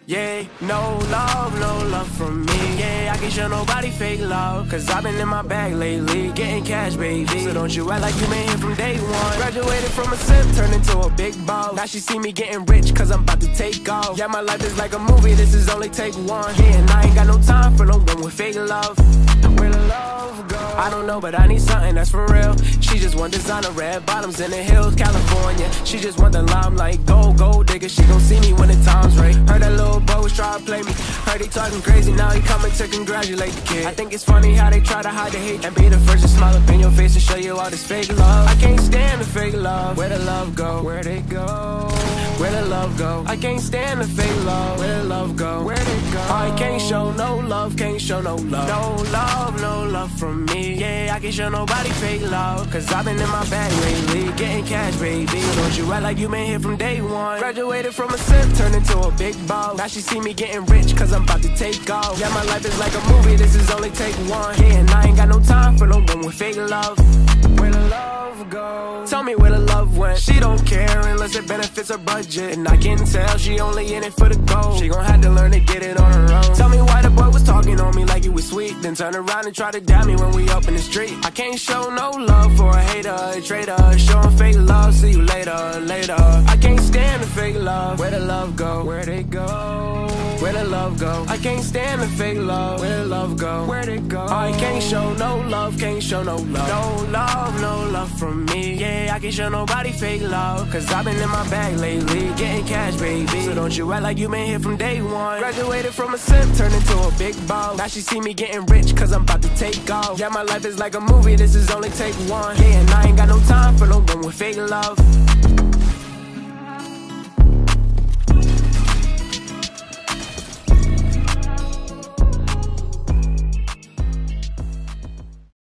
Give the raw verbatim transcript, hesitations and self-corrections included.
Yeah, no love, no love from me. Yeah, I can't show nobody fake love, cause I've been in my bag lately, getting cash, baby. So don't you act like you been here from day one. Graduated from a simp, turned into a big boss. Now she see me getting rich, cause I'm about to take off. Yeah, my life is like a movie, this is only take one. Yeah, and I ain't got no time for no one with fake love. Where the love go? I don't know, but I need something that's for real. She just want designer, red bottoms in the hills, California. She just want the limelight, gold, gold digger. She gon' see me when the time's right. Heard that little boy was try to play me. Heard he talking crazy, now he coming to congratulate the kid. I think it's funny how they try to hide the hate and be the first to smile up in your face and show you all this fake love. I can't stand the fake love. Where the love go? Where they go? Where the love go? I can't stand the fake love. Where the love go? Where they go? I can't show no love, can't show no love. No love, no love from me. Yeah, I can't show nobody fake love, cause I've been in my bag lately, getting cash, baby. So don't you act like you been here from day one. Graduated from a simp, turned into a big boss. Now she see me getting rich, cause I'm about to take off. Yeah, my life is like a movie, this is only take one. Yeah, and I ain't got no time for no one with fake love. Where the love go? Tell me where the love went. She don't care unless it benefits her budget, and I can tell she only in it for the gold. She gon' have to learn to get it on her own. Tell me why the boy was talking on me like he was sweet, then turn around and try to doubt me when we up in the street. I can't show no love for a hater, a traitor. Showing fake love, see you later, later. I can't stand the fake love. Where the love go? Where they go? Where the love go? I can't stand the fake love. Where the love go? Where they go? I can't show no love, can't show no love. No love, no love from me. Yeah, I can't show nobody fake love, cause I've been in my bag lately, getting cash, baby. So don't you act like you been here from day one. Graduated from a simp, turned into a big boss. Now she see me getting rich, cause I'm about to take off. Yeah, my life is like a movie, this is only take one. Yeah, and I ain't got no time for no one with fake love.